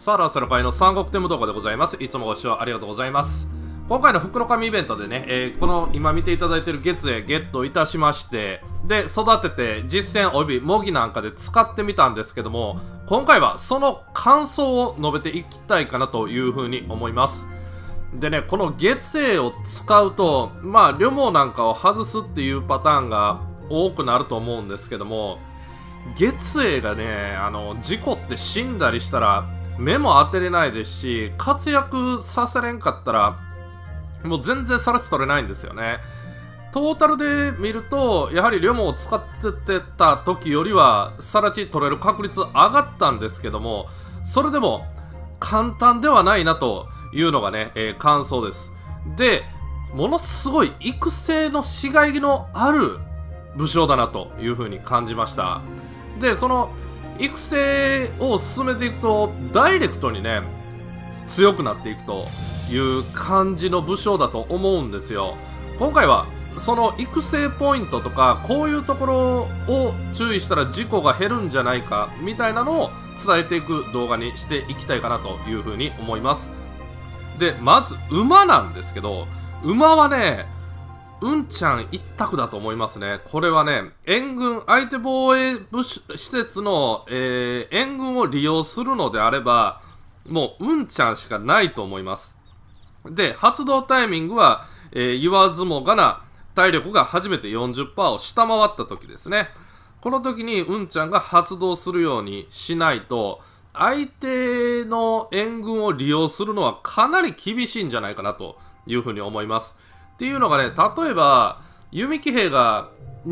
さあ、ラスラ会の三国テム動画でございます。いつもご視聴ありがとうございます。今回の福の神イベントでね、この今見ていただいている月影ゲットいたしまして、で、育てて実践および模擬なんかで使ってみたんですけども、今回はその感想を述べていきたいかなというふうに思います。でね、この月影を使うと、まあ、旅網なんかを外すっていうパターンが多くなると思うんですけども、月影がね、事故って死んだりしたら、目も当てれないですし、活躍させれんかったら、もう全然さらち取れないんですよね。トータルで見ると、やはり旅網を使ってた時よりは、さらち取れる確率上がったんですけども、それでも簡単ではないなというのがね、感想です。で、ものすごい育成のしがいのある武将だなというふうに感じました。で、その育成を進めていくと、ダイレクトにね、強くなっていくという感じの武将だと思うんですよ。今回はその育成ポイントとか、こういうところを注意したら事故が減るんじゃないかみたいなのを伝えていく動画にしていきたいかなというふうに思います。で、まず馬なんですけど、馬はね、うんちゃん一択だと思いますね。これはね、援軍、相手防衛施設の、援軍を利用するのであれば、もううんちゃんしかないと思います。で、発動タイミングは、言わずもがな、体力が初めて 40% を下回った時ですね。この時にうんちゃんが発動するようにしないと、相手の援軍を利用するのはかなり厳しいんじゃないかなというふうに思います。っていうのがね、例えば、弓騎兵が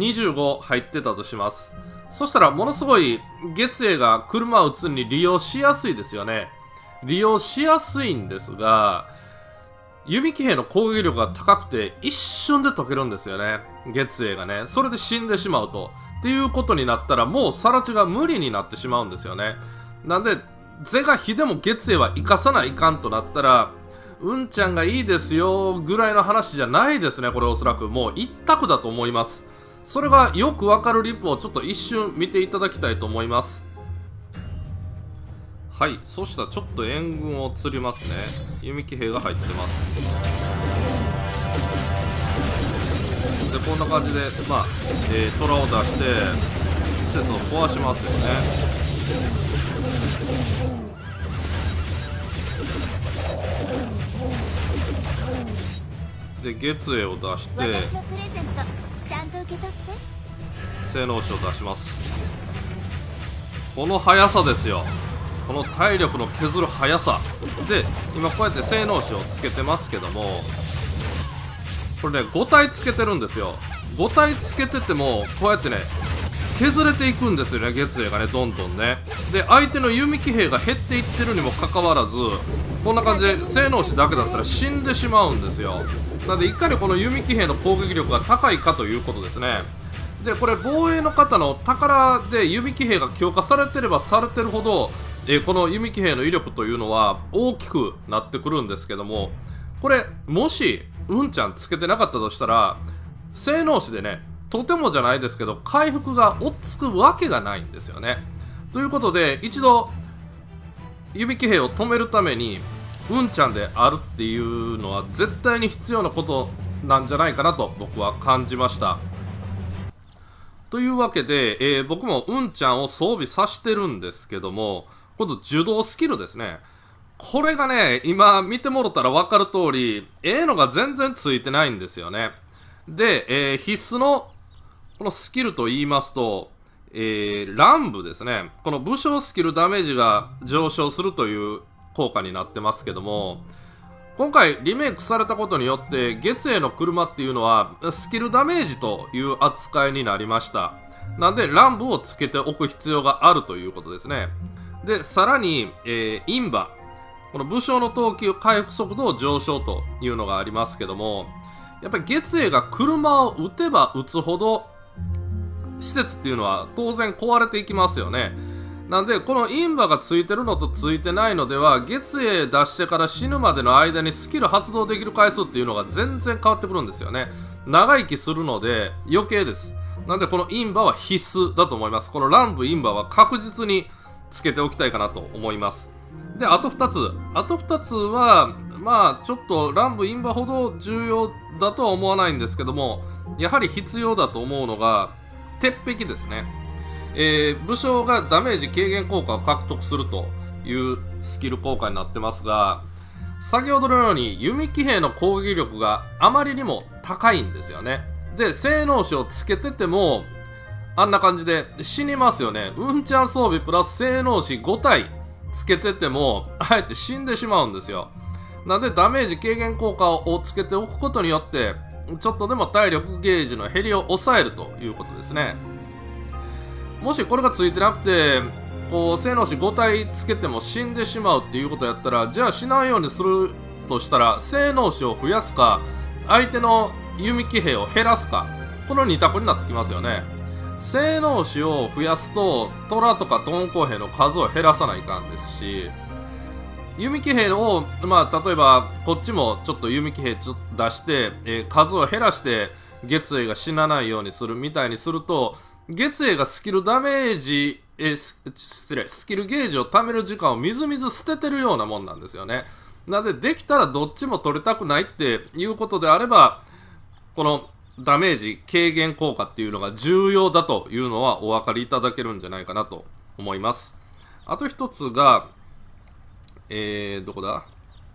25入ってたとします。そしたら、ものすごい月影が車を撃つに利用しやすいですよね。利用しやすいんですが、弓騎兵の攻撃力が高くて一瞬で解けるんですよね。月影がね。それで死んでしまうと。っていうことになったら、もうさらちが無理になってしまうんですよね。なんで、是が非でも月影は生かさないかんとなったら、うんちゃんがいいですよぐらいの話じゃないですね。これおそらくもう一択だと思います。それがよくわかるリップをちょっと一瞬見ていただきたいと思います。はい、そしたらちょっと援軍を釣りますね。弓騎兵が入ってます。で、こんな感じで、まあ、虎を出して、施設を壊しますよね。で、月影を出して、性能値を出します。この速さですよ。この体力の削る速さで、今こうやって性能値をつけてますけども、これね、5体つけてるんですよ。5体つけててもこうやってね、削れていくんですよね、月影がね、どんどんね。で、相手の弓騎兵が減っていってるにもかかわらず、こんな感じで性能値だけだったら死んでしまうんですよ。なので、いかにこの弓騎兵の攻撃力が高いかということですね。で、これ防衛の方の宝で弓騎兵が強化されてればされてるほど、この弓騎兵の威力というのは大きくなってくるんですけども、これもしうんちゃんつけてなかったとしたら、性能値でね、とてもじゃないですけど回復が追っつくわけがないんですよね。ということで、一度弓騎兵を止めるためにうんちゃんであるっていうのは絶対に必要なことなんじゃないかなと僕は感じました。というわけで、僕もうんちゃんを装備させてるんですけども、今度受動スキルですね。これがね、今見てもろたら分かる通り、のが全然ついてないんですよね。で、必須のこのスキルと言いますと、乱舞ですね。この武将スキルダメージが上昇するという効果になってますけども、今回リメイクされたことによって月影の車っていうのはスキルダメージという扱いになりました。なんで乱舞をつけておく必要があるということですね。で、さらに、印馬。この武将の投球回復速度を上昇というのがありますけども、やっぱり月影が車を撃てば撃つほど施設っていうのは当然壊れていきますよね。なんで、この印馬がついてるのとついてないのでは、月影出してから死ぬまでの間にスキル発動できる回数っていうのが全然変わってくるんですよね。長生きするので余計です。なんで、この印馬は必須だと思います。この乱舞印馬は確実につけておきたいかなと思います。 で、あと2つは、まあ、ちょっと乱舞、陰馬ほど重要だとは思わないんですけども、やはり必要だと思うのが、鉄壁ですね。武将がダメージ軽減効果を獲得するというスキル効果になってますが、先ほどのように弓騎兵の攻撃力があまりにも高いんですよね。で、性能値をつけてても、あんな感じで死にますよね。うんちゃん装備プラス性能値5体つけてても、あえて死んでしまうんですよ。なんでダメージ軽減効果をつけておくことによって、ちょっとでも体力ゲージの減りを抑えるということですね。もしこれがついてなくて、こう性能値5体つけても死んでしまうっていうことやったら、じゃあ死ないようにするとしたら、性能値を増やすか、相手の弓騎兵を減らすか、この2択になってきますよね。性能値を増やすと、虎とか鈍行兵の数を減らさないかんですし、弓騎兵を、まあ、例えばこっちもちょっと弓騎兵ちょっと出して、数を減らして月影が死なないようにするみたいにすると、月影がスキルダメージ、スキルゲージを貯める時間をみずみず捨ててるようなもんなんですよね。なので、できたらどっちも取りたくないっていうことであれば、このダメージ軽減効果っていうのが重要だというのはお分かりいただけるんじゃないかなと思います。あと一つが、どこだ？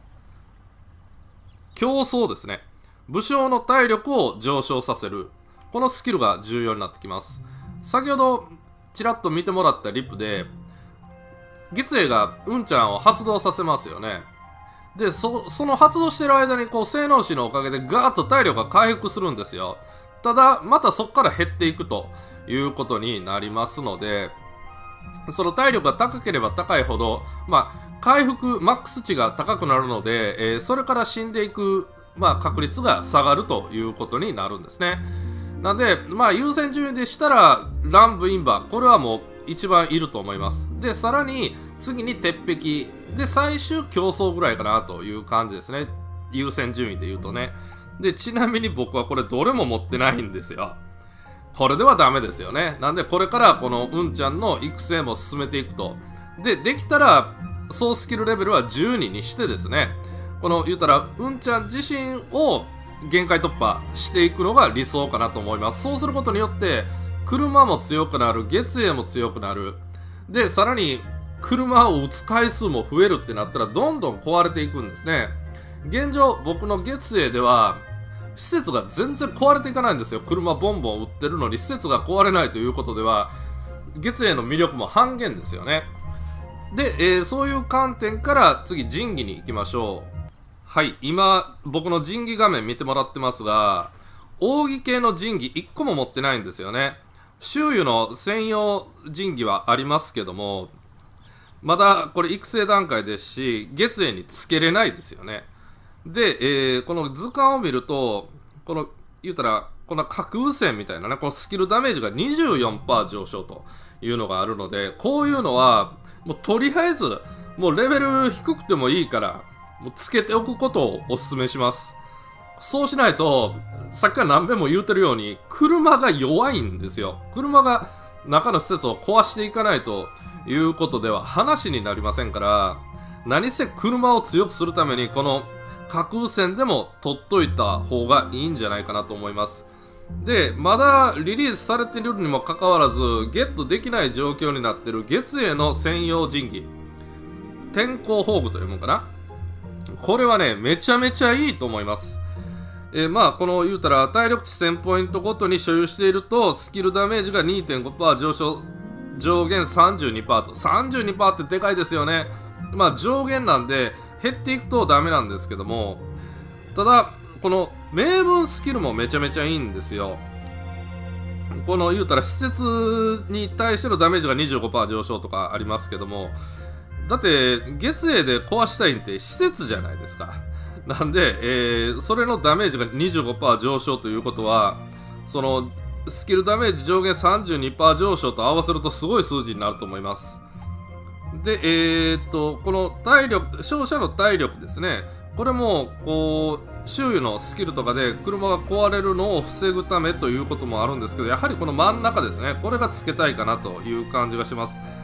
競争ですね。武将の体力を上昇させる。このスキルが重要になってきます。先ほどちらっと見てもらったリップで、月影がうんちゃんを発動させますよね。で、その発動してる間にこう性能値のおかげでガーッと体力が回復するんですよ。ただ、またそこから減っていくということになりますので、その体力が高ければ高いほど、まあ、回復マックス値が高くなるので、それから死んでいく、まあ、確率が下がるということになるんですね。なんで、まあ、優先順位でしたら乱舞陰馬、これはもう一番いると思います。で、さらに次に鉄壁で、最終競争ぐらいかなという感じですね。優先順位で言うとね。で、ちなみに僕はこれどれも持ってないんですよ。これではダメですよね。なんでこれからこのうんちゃんの育成も進めていくと。で、できたら総スキルレベルは12にしてですね、この言うたらうんちゃん自身を限界突破していくのが理想かなと思います。そうすることによって車も強くなる、月影も強くなる。で、さらに車を撃つ回数も増えるってなったらどんどん壊れていくんですね。現状僕の月影では施設が全然壊れていかないんですよ。車ボンボン撃ってるのに施設が壊れないということでは、月影の魅力も半減ですよね。で、そういう観点から次神器に行きましょう。はい、今僕の神器画面見てもらってますが、奥義系の神器1個も持ってないんですよね。周囲の専用神器はありますけども、まだこれ育成段階ですし、月影につけれないですよね。で、この図鑑を見ると、この言うたらこの架空線みたいなね、このスキルダメージが 24% 上昇というのがあるので、こういうのはもうとりあえずもうレベル低くてもいいからもうつけておくことをお勧めします。そうしないと、さっきから何べんも言うてるように車が弱いんですよ。車が中の施設を壊していかないということでは話になりませんから、何せ車を強くするためにこの架空線でも取っといた方がいいんじゃないかなと思います。で、まだリリースされているにもかかわらずゲットできない状況になっている月影の専用神器、天候宝具というものかな。これはね、めちゃめちゃいいと思います。まあこの言うたら体力値1000ポイントごとに所有しているとスキルダメージが 2.5% 上昇、上限 32% と 32% ってでかいですよね。まあ上限なんで減っていくとダメなんですけども、ただこの名分スキルもめちゃめちゃいいんですよ。この言うたら施設に対してのダメージが 25% 上昇とかありますけども、だって月影で壊したいんって施設じゃないですか。なんで、それのダメージが 25% 上昇ということは、そのスキルダメージ上限 32% 上昇と合わせるとすごい数字になると思います。で、この体力、勝者の体力ですね。これもこう周囲のスキルとかで車が壊れるのを防ぐためということもあるんですけど、やはりこの真ん中ですね、これがつけたいかなという感じがします。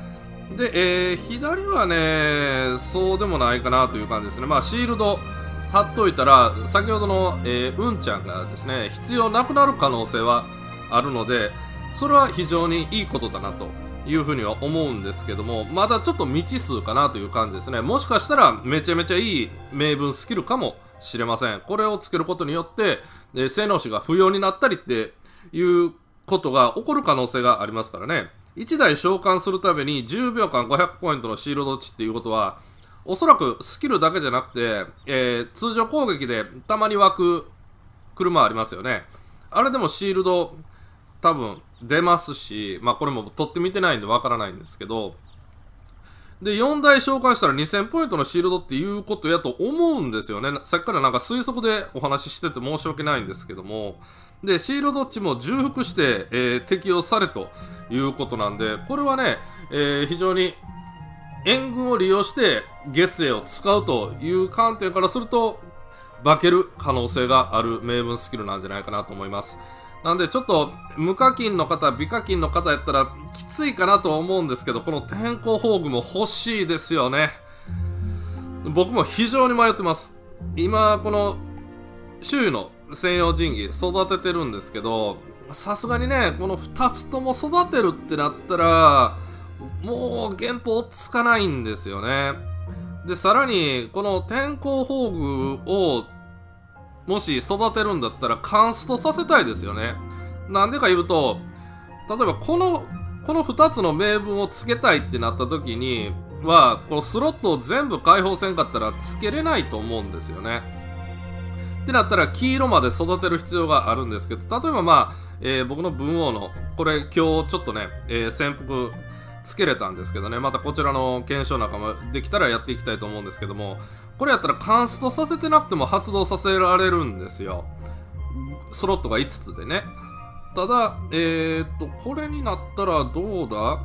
で、左はね、そうでもないかなという感じですね。まあ、シールド貼っといたら、先ほどの、うんちゃんがですね、必要なくなる可能性はあるので、それは非常にいいことだなというふうには思うんですけども、まだちょっと未知数かなという感じですね。もしかしたらめちゃめちゃいい明文スキルかもしれません。これをつけることによって、性能値が不要になったりっていうことが起こる可能性がありますからね。1台召喚するために10秒間500ポイントのシールド値っていうことは、おそらくスキルだけじゃなくて、通常攻撃でたまに湧く車ありますよね。あれでもシールド多分出ますし、まあこれも取ってみてないんでわからないんですけど、で、4台召喚したら2000ポイントのシールドっていうことやと思うんですよね。さっきからなんか推測でお話ししてて申し訳ないんですけども、で、シールド値も重複して、適用されということなんで、これはね、非常に援軍を利用して月影を使うという観点からすると、化ける可能性がある明文スキルなんじゃないかなと思います。なんでちょっと無課金の方、美課金の方やったらきついかなとは思うんですけど、この天候宝具も欲しいですよね。僕も非常に迷ってます。今、この周囲の専用神器育ててるんですけど、さすがにね、この2つとも育てるってなったら、もう原稿つかないんですよね。で、さらに、この天候宝具をもし育てるんだったらカンストさせたいですよね。なんでか言うと、例えばこの2つの名分をつけたいってなった時には、このスロットを全部開放せんかったらつけれないと思うんですよね。ってなったら黄色まで育てる必要があるんですけど、例えばまあ、僕の文王の、これ今日ちょっとね、潜伏つけれたんですけどね、またこちらの検証仲間できたらやっていきたいと思うんですけども、これやったらカンストさせてなくても発動させられるんですよ。スロットが5つでね。ただ、これになったらどうだ、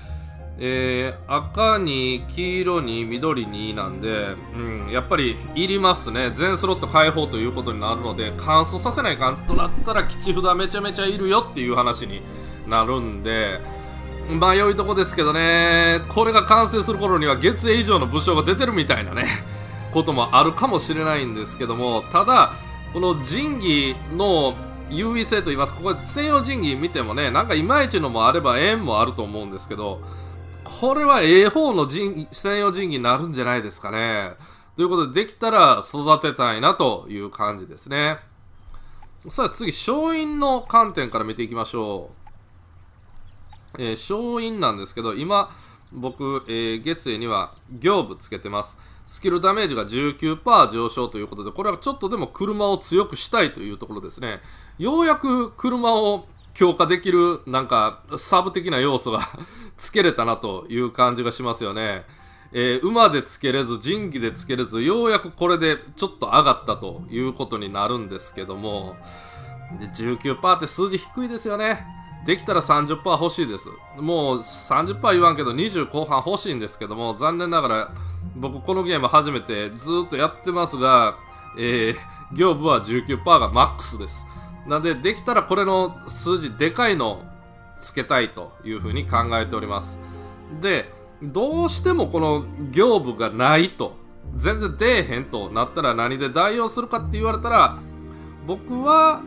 赤に黄色に緑になんで、やっぱりいりますね。全スロット開放ということになるので、カンストさせないかんとなったら吉札めちゃめちゃいるよっていう話になるんで、迷いとこですけどね、これが完成する頃には月影以上の武将が出てるみたいなね、こともあるかもしれないんですけども、ただ、この神器の優位性といいますか、ここ専用神器見てもね、なんかいまいちのもあれば縁もあると思うんですけど、これは方の専用神器になるんじゃないですかね。ということで、できたら育てたいなという感じですね。さあ次、勝因の観点から見ていきましょう。勝因なんですけど、今、僕、月影には行部つけてます。スキルダメージが 19% 上昇ということで、これはちょっとでも車を強くしたいというところですね。ようやく車を強化できる、なんか、サブ的な要素がつけれたなという感じがしますよね。馬でつけれず、神器でつけれず、ようやくこれでちょっと上がったということになるんですけども、で 19% って数字低いですよね。できたら 30% 欲しいです。もう 30% 言わんけど20後半欲しいんですけども、残念ながら僕このゲーム初めてずーっとやってますが、行部は 19% がマックスです。なんでできたらこれの数字でかいのをつけたいというふうに考えております。で、どうしてもこの行部がないと、全然出えへんとなったら何で代用するかって言われたら、僕は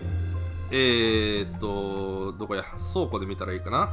どこや、倉庫で見たらいいかな。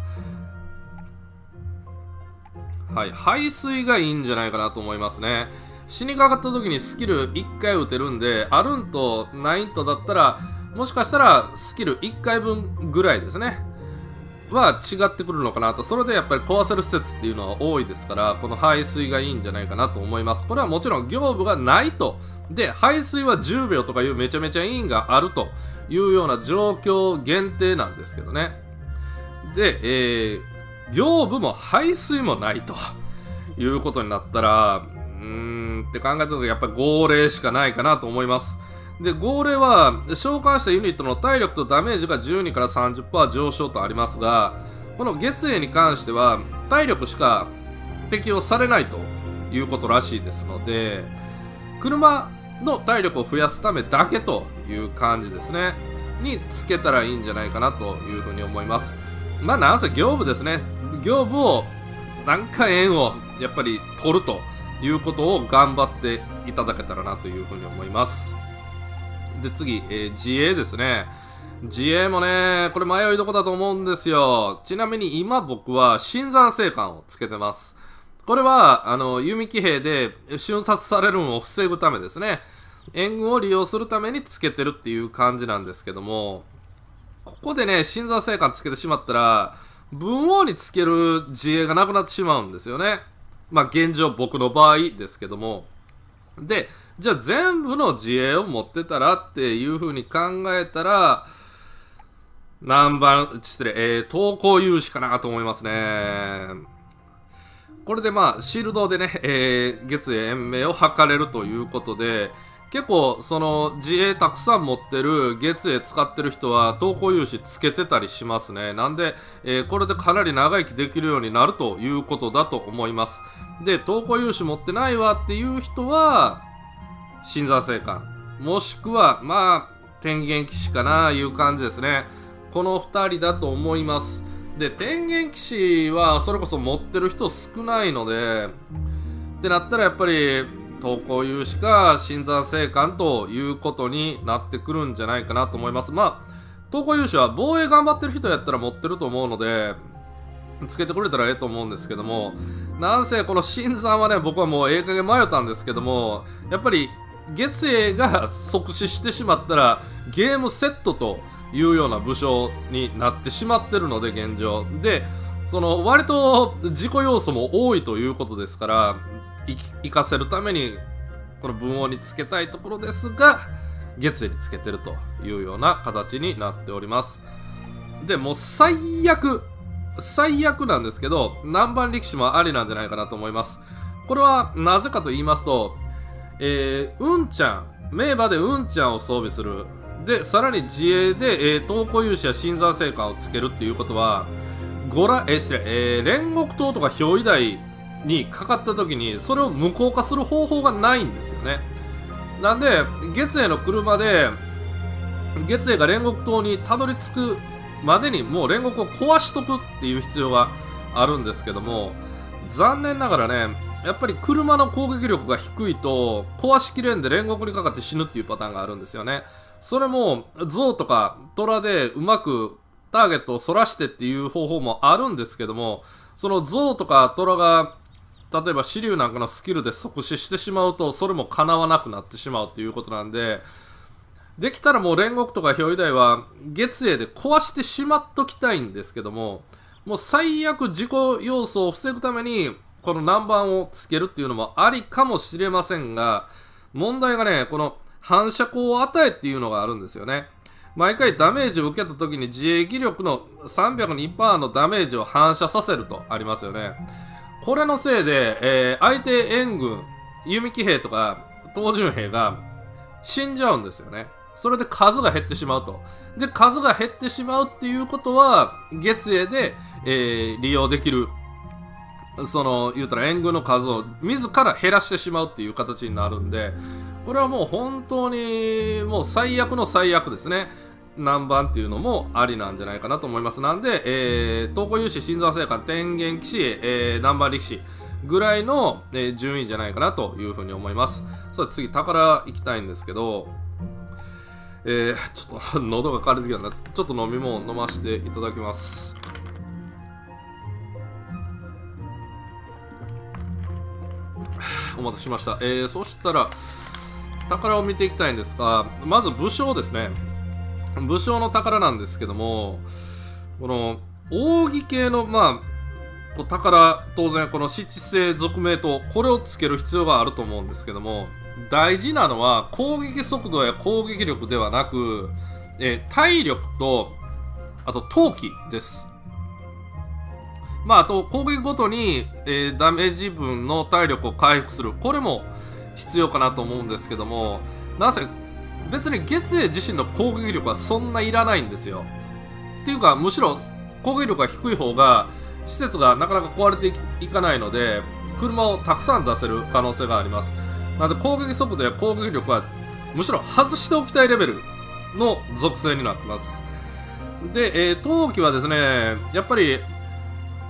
はい、排水がいいんじゃないかなと思いますね。死にかかった時にスキル1回打てるんで、あるんとないんとだったら、もしかしたらスキル1回分ぐらいですね。は違ってくるのかなと。それでやっぱり壊せる施設っていうのは多いですから、この排水がいいんじゃないかなと思います。これはもちろん行部がないと。で、排水は10秒とかいうめちゃめちゃいいんがあるというような状況限定なんですけどね。で、行部も排水もないということになったら、って考えた時やっぱり号令しかないかなと思います。で、号令は召喚したユニットの体力とダメージが12から 30% 上昇とありますが、この月影に関しては体力しか適用されないということらしいですので、車の体力を増やすためだけという感じですね。につけたらいいんじゃないかなというふうに思います。まあなんせ行部ですね。行部をなんか円をやっぱり取るということを頑張っていただけたらなというふうに思います。で次、自営ですね。自営もね、これ迷いどこだと思うんですよ。ちなみに今僕は新山青函をつけてます。これは弓騎兵で瞬殺されるのを防ぐためですね。援軍を利用するためにつけてるっていう感じなんですけども、ここでね、新山青函つけてしまったら文王につける自衛がなくなってしまうんですよね。まあ現状僕の場合ですけども。で、じゃあ全部の自衛を持ってたらっていう風に考えたら、投稿有志かなと思いますね。これでまあ、シールドでね、月英延命を図れるということで、結構その自衛たくさん持ってる月英使ってる人は投稿有志つけてたりしますね。なんで、これでかなり長生きできるようになるということだと思います。で、投稿有志持ってないわっていう人は、新山青函。もしくは、まあ、天元騎士かないう感じですね。この2人だと思います。で、天元騎士はそれこそ持ってる人少ないので、ってなったらやっぱり、投稿有志か新山青函ということになってくるんじゃないかなと思います。まあ、投稿有志は防衛頑張ってる人やったら持ってると思うので、つけてくれたらええと思うんですけども、なんせこの新山はね、僕はもうええ加減迷ったんですけども、やっぱり月英が即死してしまったらゲームセットというような武将になってしまってるので、現状でその割と自己要素も多いということですから、生かせるためにこの文王につけたいところですが、月英につけてるというような形になっております。でもう最悪なんですけど、南蛮力士もありなんじゃないかなと思います。これはなぜかと言いますと、うんちゃん、名馬でうんちゃんを装備する。で、さらに自衛で、投稿有志や新山青函をつけるっていうことは、煉獄刀とか憑依台にかかった時に、それを無効化する方法がないんですよね。なんで、月英の車で、月英が煉獄刀にたどり着くまでにもう煉獄を壊しとくっていう必要があるんですけども、残念ながらね、やっぱり車の攻撃力が低いと壊しきれんで煉獄にかかって死ぬっていうパターンがあるんですよね。それも象とか虎でうまくターゲットをそらしてっていう方法もあるんですけども、その象とか虎が例えば紫龍なんかのスキルで即死してしまうと、それも叶わなくなってしまうっていうことなんで、できたらもう煉獄とか憑依台は月英で壊してしまっときたいんですけども、もう最悪自己要素を防ぐためにこの南蛮をつけるっていうのもありかもしれませんが、問題がね、この反射光を与えっていうのがあるんですよね。毎回ダメージを受けた時に自衛技力の 302% のダメージを反射させるとありますよね。これのせいで、相手援軍、弓騎兵とか東巡兵が死んじゃうんですよね。それで数が減ってしまうと。で、数が減ってしまうっていうことは、月英で、利用できる、言うたら援軍の数を自ら減らしてしまうっていう形になるんで、これはもう本当にもう最悪の最悪ですね。南蛮っていうのもありなんじゃないかなと思います。なんで、東光有志、新山青函、天元騎士、南蛮力士ぐらいの、順位じゃないかなというふうに思います。次、宝行きたいんですけど、ちょっと喉が枯れてきたんで、ちょっと飲み物飲ませていただきます。お待たせしました。そしたら宝を見ていきたいんですが、まず武将ですね。武将の宝なんですけども、この奥義系の宝、当然この七星属名とこれをつける必要があると思うんですけども、大事なのは攻撃速度や攻撃力ではなく、体力とあと闘気です。あと攻撃ごとに、ダメージ分の体力を回復する、これも必要かなと思うんですけども、なんせ別に月英自身の攻撃力はそんないらないんですよ。っていうかむしろ攻撃力が低い方が施設がなかなか壊れていかないので、車をたくさん出せる可能性があります。なので攻撃速度や攻撃力はむしろ外しておきたいレベルの属性になってます。で、闘気はですね、やっぱり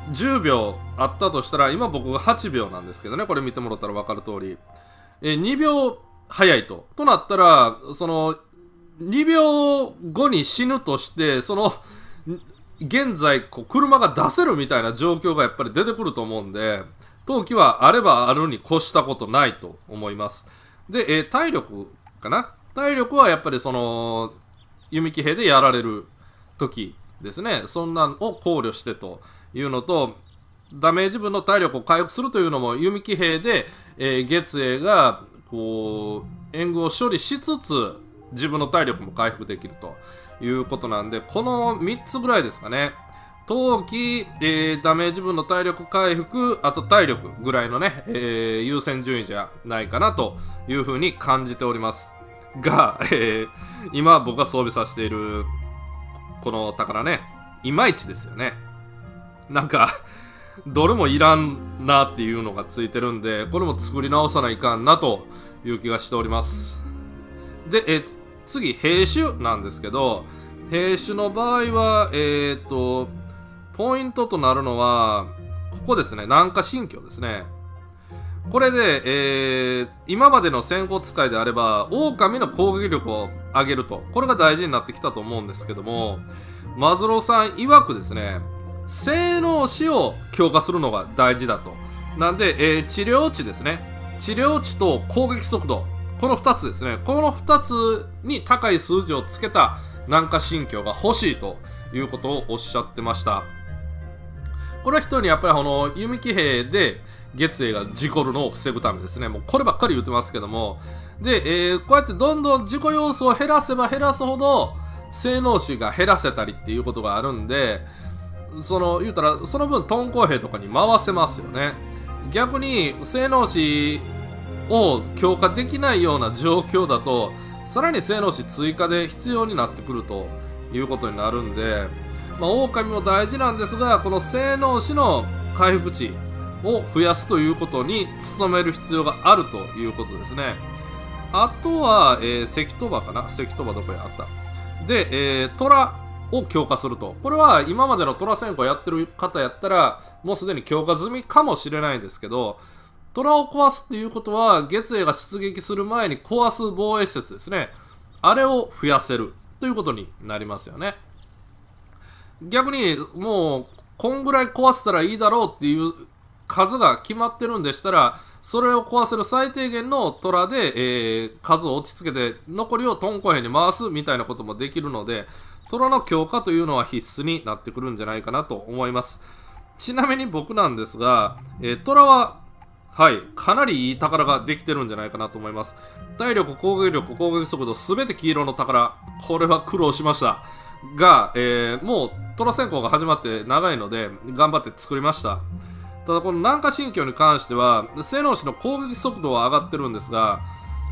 10秒あったとしたら、今僕が8秒なんですけどね、これ見てもらったら分かる通り。2秒早いと。となったら、その、2秒後に死ぬとして、その、現在、車が出せるみたいな状況がやっぱり出てくると思うんで、冬季はあればあるに越したことないと思います。で、体力かな。体力はやっぱりその、弓木兵でやられる時ですね。そんなんを考慮してというのと、ダメージ分の体力を回復するというのも、弓木兵で、月影が、援軍を処理しつつ、自分の体力も回復できるということなんで、この3つぐらいですかね。冬季、ダメージ分の体力回復、あと体力ぐらいのね、優先順位じゃないかなというふうに感じております。が、今僕が装備させているこの宝ね、いまいちですよね。なんか、どれもいらんなっていうのがついてるんで、これも作り直さないかんなという気がしております。で、次、兵種なんですけど、兵種の場合は、ポイントとなるのは、ここですね、南下神教ですね。これで、今までの先行使いであれば、狼の攻撃力を上げると。これが大事になってきたと思うんですけども、マズローさん曰くですね、性能値を強化するのが大事だと。なんで、治療値ですね。治療値と攻撃速度。この2つですね。この2つに高い数字をつけた南下神教が欲しいということをおっしゃってました。これは人にやっぱり弓木兵で月影が事故るのを防ぐためですね。もうこればっかり言ってますけども。で、こうやってどんどん事故要素を減らせば減らすほど性能値が減らせたりっていうことがあるんで、言うたらその分遁甲兵とかに回せますよね。逆に性能値を強化できないような状況だと、さらに性能値追加で必要になってくるということになるんで、狼も大事なんですが、この性能値の回復値を増やすということに努める必要があるということですね。あとは、石鳥羽かな。石鳥羽どこやあった。で、虎を強化すると。これは今までの虎戦法やってる方やったら、もうすでに強化済みかもしれないんですけど、虎を壊すっていうことは、月影が出撃する前に壊す防衛施設ですね。あれを増やせるということになりますよね。逆に、もう、こんぐらい壊せたらいいだろうっていう数が決まってるんでしたら、それを壊せる最低限の虎で、数を落ち着けて、残りを遁甲兵に回すみたいなこともできるので、虎の強化というのは必須になってくるんじゃないかなと思います。ちなみに僕なんですが、虎は、はい、かなりいい宝ができてるんじゃないかなと思います。体力、攻撃力、攻撃速度、すべて黄色の宝。これは苦労しました。が、もう虎戦法が始まって長いので、頑張って作りました。ただこの南下神教に関しては、性能値の攻撃速度は上がってるんですが、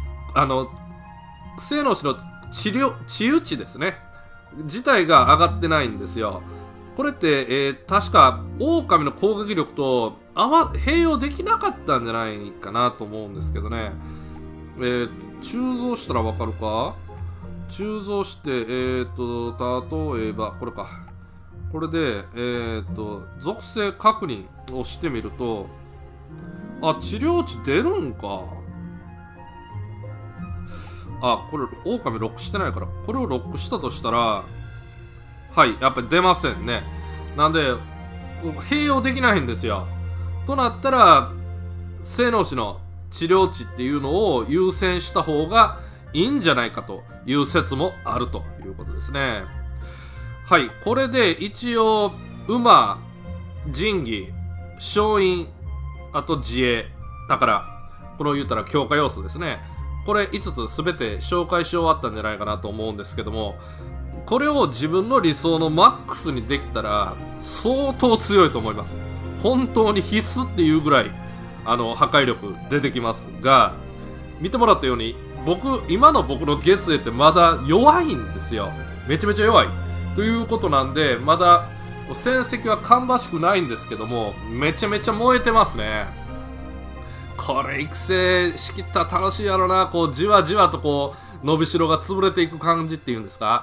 性能値の治癒値ですね。自体が上がってないんですよ。これって、確か、狼の攻撃力と併用できなかったんじゃないかなと思うんですけどね。鋳造したらわかるか？鋳造して、例えば、これか。これで、属性確認をしてみると、あ、治療値出るんか。あ、これ、狼ロックしてないから、これをロックしたとしたら、はい、やっぱり出ませんね。なんで、併用できないんですよ。となったら、性能値の治療値っていうのを優先した方がいいんじゃないかという説もあるということですね。はい、これで一応、馬、神器、勝因、あと自衛、宝、これを言ったら強化要素ですね。これ5つ全て紹介し終わったんじゃないかなと思うんですけども、これを自分の理想のマックスにできたら相当強いと思います。本当に必須っていうぐらい破壊力出てきますが、見てもらったように今の僕の月影ってまだ弱いんですよ。めちゃめちゃ弱いということなんで、まだ戦績は芳しくないんですけども、めちゃめちゃ燃えてますね。これ育成しきったら楽しいやろな。こうじわじわとこう伸びしろが潰れていく感じっていうんですか。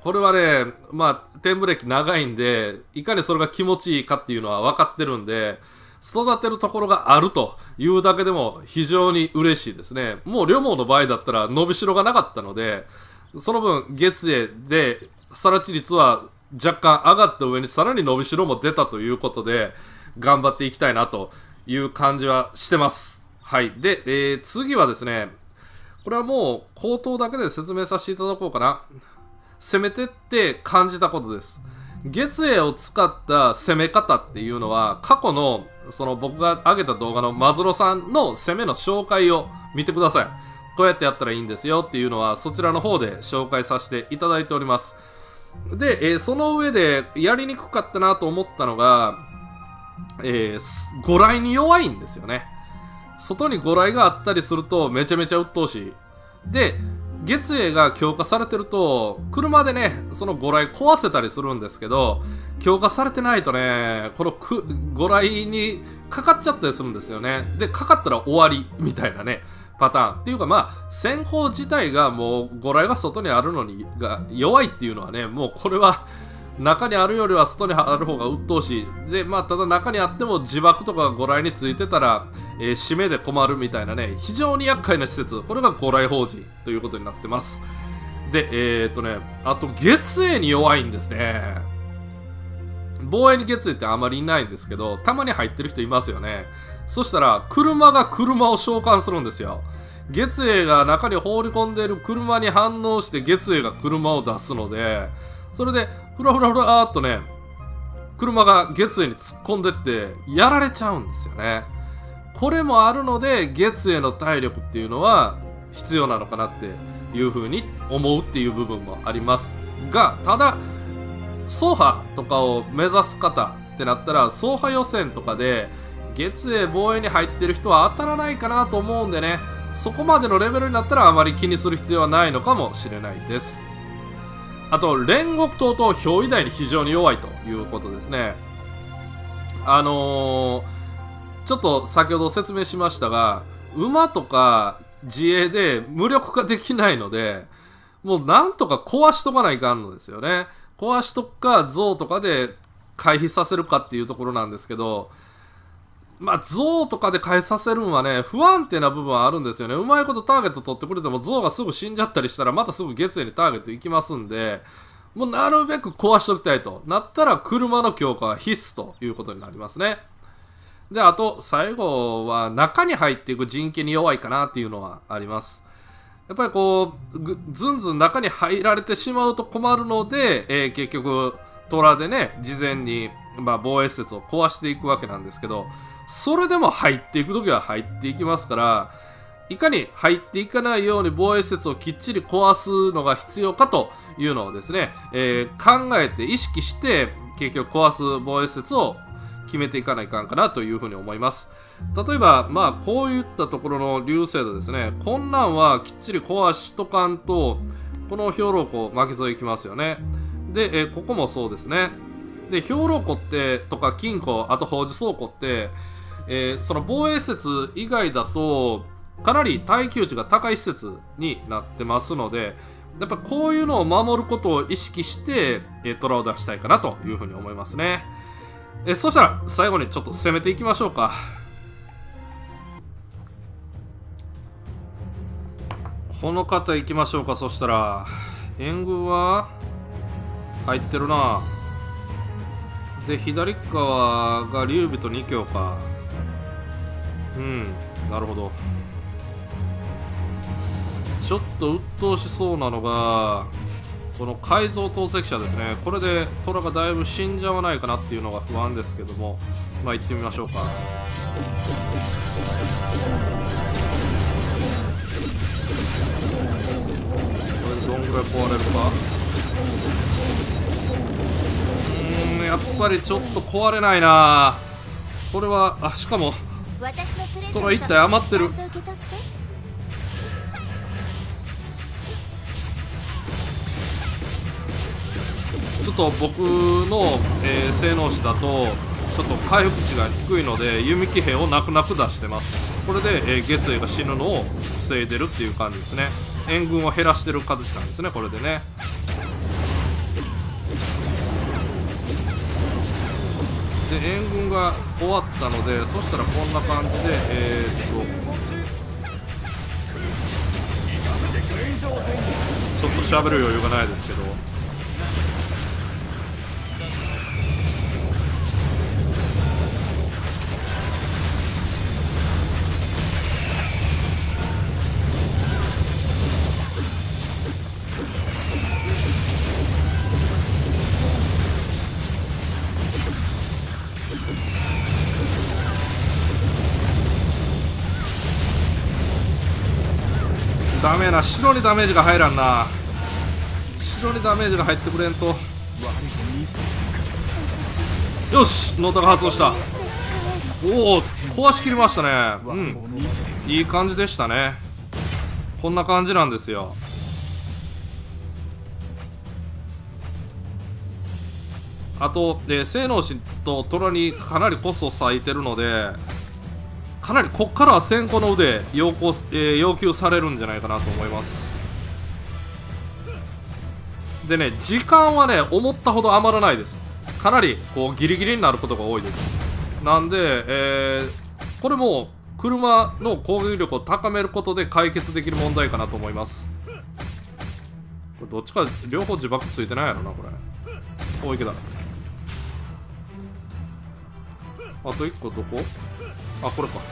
これはね、まあ、点ブレーキ長いんで、いかにそれが気持ちいいかっていうのは分かってるんで、育てるところがあるというだけでも非常に嬉しいですね。もう両毛の場合だったら伸びしろがなかったので、その分月栄で更地率は若干上がった上にさらに伸びしろも出たということで、頑張っていきたいなという感じはしてます。はい。で、次はですね、これはもう口頭だけで説明させていただこうかな。攻めてって感じたことです。月栄を使った攻め方っていうのは、過去のその僕が上げた動画のマズロさんの攻めの紹介を見てください。こうやってやったらいいんですよっていうのはそちらの方で紹介させていただいております。で、その上でやりにくかったなと思ったのが、ご来に弱いんですよね。外にご来があったりするとめちゃめちゃ鬱陶しい。で、月栄が強化されてると車でねそのご来壊せたりするんですけど、強化されてないとねこのご来にかかっちゃったりするんですよね。でかかったら終わりみたいなねパターンっていうか、まあ先行自体がもうご来が外にあるのにが弱いっていうのはね、もうこれは中にあるよりは外にある方が鬱陶しい。で、まあ、ただ中にあっても自爆とかがご来についてたら、締めで困るみたいなね、非常に厄介な施設、これがご来法人ということになってます。で、あと月栄に弱いんですね。防衛に月栄ってあまりいないんですけど、たまに入ってる人いますよね。そしたら、車が車を召喚するんですよ。月栄が中に放り込んでいる車に反応して月栄が車を出すので、それでふらふらふらーっとね車が月栄に突っ込んでってやられちゃうんですよね。これもあるので月栄の体力っていうのは必要なのかなっていうふうに思うっていう部分もありますが、ただ走破とかを目指す方ってなったら走破予選とかで月栄防衛に入ってる人は当たらないかなと思うんでね、そこまでのレベルになったらあまり気にする必要はないのかもしれないです。あと、煉獄刀と憑依台に非常に弱いということですね。ちょっと先ほど説明しましたが、馬とか自衛で無力化できないので、もうなんとか壊しとかないかんのですよね。壊しとくか、象とかで回避させるかっていうところなんですけど、まあ、象とかで回避させるのはね、不安定な部分はあるんですよね。うまいことターゲット取ってくれても、象がすぐ死んじゃったりしたら、またすぐ月栄にターゲット行きますんで、もうなるべく壊しておきたいとなったら、車の強化は必須ということになりますね。で、あと、最後は中に入っていく陣形に弱いかなっていうのはあります。やっぱりこう、ずんずん中に入られてしまうと困るので、結局、虎でね、事前に、まあ、防衛施設を壊していくわけなんですけど、それでも入っていくときは入っていきますから、いかに入っていかないように防衛施設をきっちり壊すのが必要かというのをですね、考えて意識して結局壊す防衛施設を決めていかないかんかなというふうに思います。例えば、まあこういったところの流星度ですね、こんなんはきっちり壊しとかんと、この兵糧庫巻き添えいきますよね。で、ここもそうですね。で、兵糧庫ってとか金庫、あと宝珠倉庫って、その防衛施設以外だとかなり耐久値が高い施設になってますので、やっぱこういうのを守ることを意識して虎を出したいかなというふうに思いますね。そしたら最後にちょっと攻めていきましょうか。この方いきましょうか。そしたら援軍は入ってるな。で、左側が劉備と2強か。なるほど。ちょっと鬱陶しそうなのがこの改造投石車ですね。これで虎がだいぶ死んじゃわないかなっていうのが不安ですけども、まあ行ってみましょうか。これでどんぐらい壊れるか。やっぱりちょっと壊れないな。これはしかも虎1体余ってる。ちょっと僕の、性能値だとちょっと回復値が低いので弓騎兵を泣く泣く出してます。これで、月栄が死ぬのを防いでるっていう感じですね。援軍を減らしてる形なんですね、これでね。 で援軍が終わったので、そしたらこんな感じでちょっと喋る余裕がないですけど、ダメやな、白にダメージが入らんな。白にダメージが入ってくれんと。よし、ノータが発動した。おお、壊しきりましたね。うん、いい感じでしたね。こんな感じなんですよ。あと、性能士と虎にかなりコストを割いてるので、かなりこっからは先行の腕要求されるんじゃないかなと思います。でね、時間はね思ったほど余らないです。かなりこうギリギリになることが多いです。なんで、これも車の攻撃力を高めることで解決できる問題かなと思います。これどっちか両方自爆ついてないやろなこれ。おいけた。あと1個どこ？あ、これか。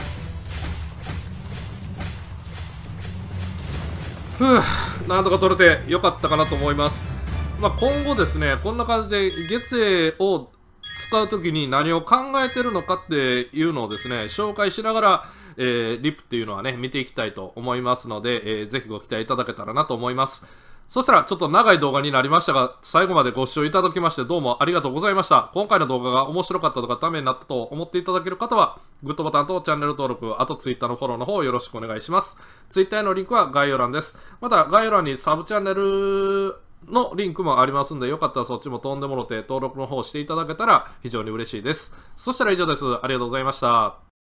なんとか取れてよかったかなと思います。まあ、今後ですね、こんな感じで月影を使うときに何を考えてるのかっていうのをですね、紹介しながら、リプっていうのはね、見ていきたいと思いますので、ぜひご期待いただけたらなと思います。そしたらちょっと長い動画になりましたが、最後までご視聴いただきましてどうもありがとうございました。今回の動画が面白かったとかためになったと思っていただける方は、グッドボタンとチャンネル登録、あと Twitter のフォローの方よろしくお願いします。Twitter へのリンクは概要欄です。また概要欄にサブチャンネルのリンクもありますんで、よかったらそっちも飛んでもろて登録の方していただけたら非常に嬉しいです。そしたら以上です。ありがとうございました。